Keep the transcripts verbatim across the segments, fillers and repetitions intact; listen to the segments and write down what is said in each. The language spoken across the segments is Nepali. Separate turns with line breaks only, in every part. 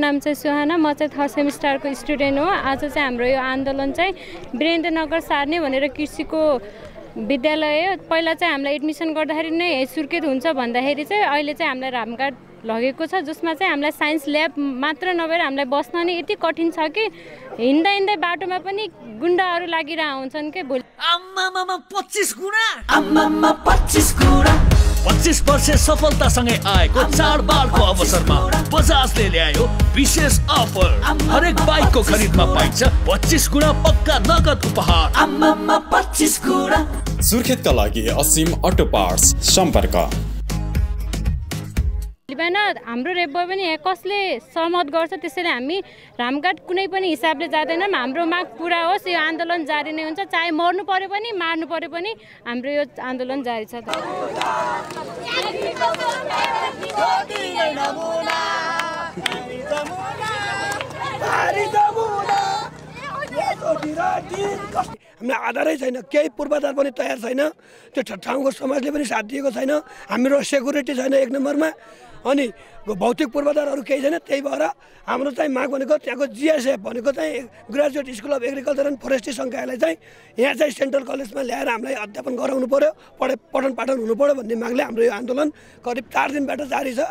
नाम चाहिँ सुहाना, म चाहिँ थर्ड सेमिस्टरको स्टुडेन्ट हो। आज चाहिँ हाम्रो यो आन्दोलन चाहिँ वीरेन्द्रनगर सार्ने भनेर कृषिको विद्यालय पहिला चाहिँ हामीलाई एडमिसन गर्दाखेरि नै सुर्खेत हुन्छ भन्दाखेरि चाहिँ अहिले चाहिँ हामीलाई रामघाट लगेको छ, जसमा चाहिँ हामीलाई साइन्स ल्याब मात्र नभएर हामीलाई बस्न नि यति कठिन छ कि हिँड्दा हिँड्दै बाटोमा पनि गुन्डाहरू लागिरहेको हुन्छन् के। भोलि
आम्मामा पच्चीस गुणा आम्मामा पच्चीस गुणा पच्चीस वर्ष सफलतासँगै आएको चाडबाडको अवसरमा बजाजले ल्यायो विशेष अफर। हरेक बाइकको खरिदमा पाइन्छ पच्चीस गुणा पक्का नगद उपहार। आम्मामा पच्चीस गुणा।
सुर्खेतका लागि असीम अटो पार्ट्स सम्पर्क।
बिहान हाम्रो रेप भयो भने कसले सहमत गर्छ, त्यसैले हामी रामघाट कुनै पनि हिसाबले जाँदैनौँ। हाम्रो माग पुरा होस्, यो आन्दोलन जारी नै हुन्छ, चाहे मर्नु पर्यो पनि मार्नु पर्यो पनि हाम्रो यो आन्दोलन जारी छ।
हामीलाई आधारै छैन, केही पूर्वाधार पनि तयार छैन, त्यो ठाउँको समाजले पनि साथ दिएको छैन, हाम्रो सेक्युरिटी छैन एक नम्बरमा, अनि भौतिक पूर्वाधारहरू केही छैन। त्यही भएर हाम्रो चाहिँ माग भनेको त्यहाँको जिएसएफ भनेको चाहिँ graduate school of agriculture and forestry सङ्कायलाई चाहिँ यहाँ चाहिँ सेन्ट्रल कलेजमा ल्याएर हामीलाई अध्यापन गराउनु पऱ्यो, पढे पठन पाठन हुनु पऱ्यो भन्ने मागले हाम्रो यो आन्दोलन करिब चार दिनबाट जारी छ।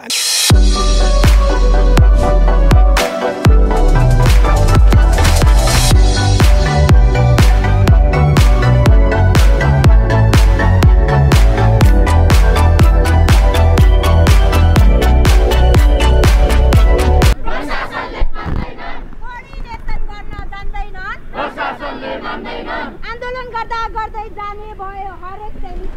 आन्दोलन गर्दा गर्दै जाने भयो हरेक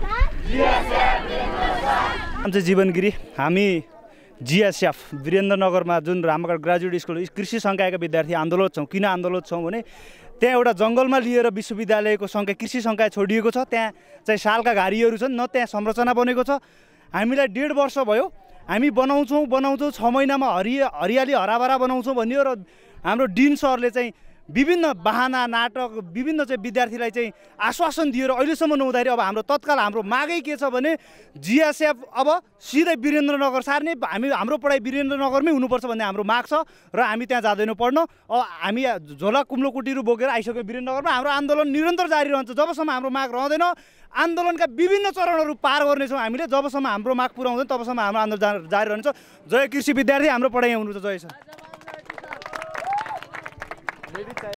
नाम चाहिँ जीवन गिरी। हामी जिएसएफ वीरेन्द्रनगरमा जुन रामघाट ग्रेजुएट स्कुल कृषि सङ्कायका विद्यार्थी आन्दोलन छौँ। किन आन्दोलन छौँ भने त्यहाँ एउटा जङ्गलमा लिएर विश्वविद्यालयको सङ्काय कृषि सङ्काय छोडिएको छ, त्यहाँ चाहिँ सालका घारीहरू छन्, न त्यहाँ संरचना बनेको छ। हामीलाई डेढ वर्ष भयो हामी बनाउँछौँ बनाउँछौँ छ महिनामा हरिया हरियाली हराभरा बनाउँछौँ भनियो र हाम्रो डिन सरले चाहिँ विभिन्न बहाना नाटक विभिन्न चाहिँ विद्यार्थीलाई चाहिँ आश्वासन दिएर अहिलेसम्म नहुँदाखेरि अब हाम्रो तत्काल हाम्रो मागै के छ भने जिएसएफ अब सिधै वीरेन्द्रनगर सार्ने, हामी हाम्रो पढाइ वीरेन्द्रनगरमै हुनुपर्छ भन्ने हाम्रो माग छ र हामी त्यहाँ जाँदैनौँ पढ्न। अब हामी झोला कुम्लो कुटीहरू बोकेर आइसक्यो वीरेन्द्रनगरमा। हाम्रो आन्दोलन निरन्तर जारी रहन्छ जबसम्म हाम्रो माग रहँदैन। आन्दोलनका विभिन्न चरणहरू पार गर्नेछौँ हामीले, जबसम्म हाम्रो माग पुरा हुँदैन तबसम्म हाम्रो आन्दोलन जारी रहन्छ। जय कृषि विद्यार्थी, हाम्रो पढाइ हुनुहुन्छ। जय छ।